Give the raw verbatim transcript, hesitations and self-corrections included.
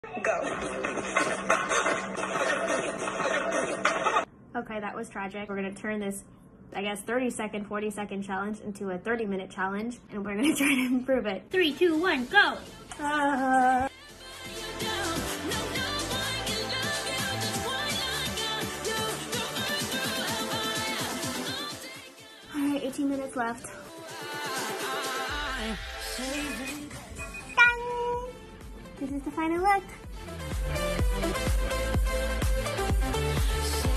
Go. Okay, that was tragic. We're gonna turn this, I guess, thirty second, forty second challenge into a thirty minute challenge, and we're gonna try to improve it. Three, two, one, go! Uh... All right, eighteen minutes left. Dang! This is the final look.